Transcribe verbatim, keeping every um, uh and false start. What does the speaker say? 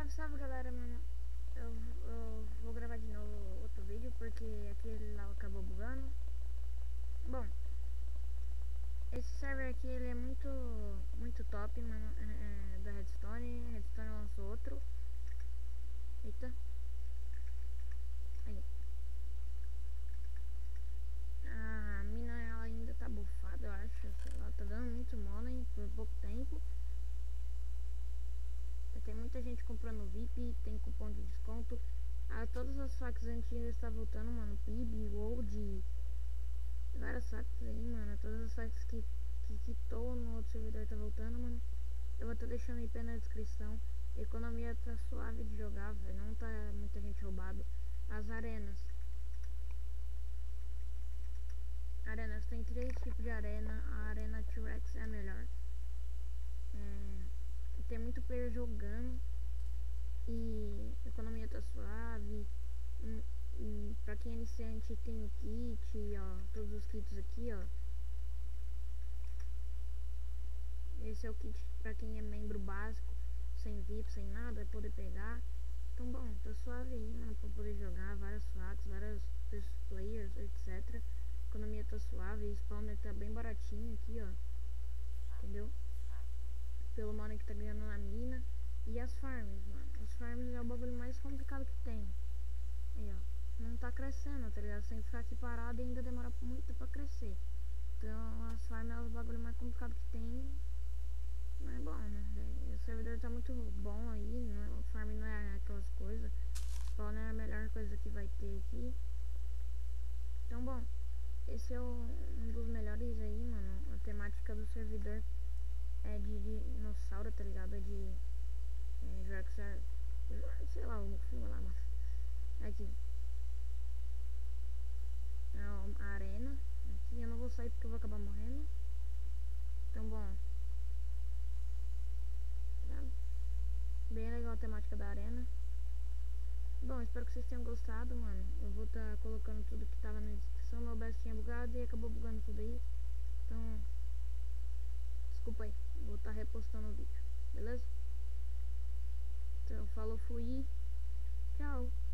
Salve, salve galera, mano. Eu, eu vou gravar de novo outro vídeo porque aquele lá acabou bugando. Bom, esse server aqui ele é muito, muito top, mano. É, é da Redstone. Redstone lançou outro. Eita. Aí. A mina ela ainda tá bufada, eu acho. Sei lá, tá dando muito money por pouco tempo. Tem muita gente comprando V I P, tem cupom de desconto. Ah, todas as facas antigas tá voltando, mano. P I B, Gold, várias facas aí, mano. Todas as facas que, que quitou no outro servidor tá voltando, mano. Eu vou estar deixando I P na descrição. A economia tá suave de jogar, velho. Não tá muita gente roubado. As arenas. Arenas, tem três tipos de arena. A arena T-Rex é a melhor. É, tem muito player jogando. E a economia tá suave. E, e pra quem é iniciante tem o kit, ó. Todos os kits aqui, ó. Esse é o kit pra quem é membro básico, sem V I P, sem nada, vai poder pegar. Então, bom, tá suave aí, mano, pra poder jogar várias facas, vários players, etcétera. A economia tá suave, o spawner tá bem baratinho aqui, ó. Entendeu? Pelo money que tá ganhando na mina. E as farms, mano. As farms é o bagulho mais complicado que tem. Aí, ó. Não tá crescendo, tá ligado? Sem ficar aqui parado e ainda demora muito pra crescer. Então, as farms é o bagulho mais complicado que tem. Mas é bom, né? O servidor tá muito bom aí. Não, o farm não é aquelas coisas. Spawn é a melhor coisa que vai ter aqui. Então, bom. Esse é o, um dos melhores aí, mano. A temática do servidor é de, de dinossauro, tá ligado? É de... É, Jurassic... Sei lá, o filme lá, mano. Aqui. É a arena. Aqui eu não vou sair porque eu vou acabar morrendo. Então, bom. Tá? Bem legal a temática da arena. Bom, espero que vocês tenham gostado, mano. Eu vou estar tá colocando tudo que tava na descrição. Meu O B S tinha bugado e acabou bugando tudo aí. Então, desculpa aí. Vou estar tá repostando o vídeo. Beleza? Então, falou, fui. Tchau.